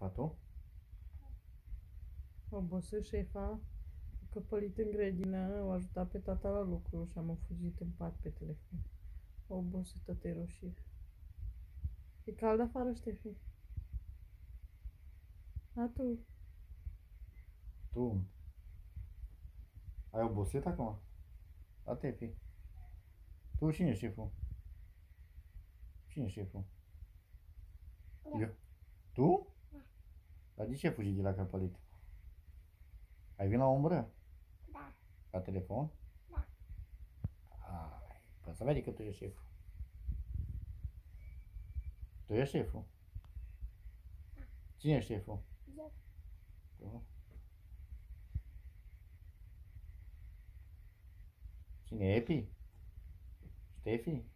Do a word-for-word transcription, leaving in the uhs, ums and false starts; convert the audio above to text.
șefa tu? Obosit șefa, a căpălit în grădină, o ajuta pe tata la lucru și am fugit în pat pe telefon. Obosită te roșie. E cald afară, Ștefi? A tu? Tu ai obosit acum? Da, te fi. Tu cine e șeful? Cine e șeful? Eu. Tu? Dar de ce fugi de la căpălit? Ai venit la umbră? Da, La telefon? da. Ai, păi să vede că tu ești șeful. Tu ești șeful? Cine e șeful? Eu. Tu? Cine e Epi? Ștefi?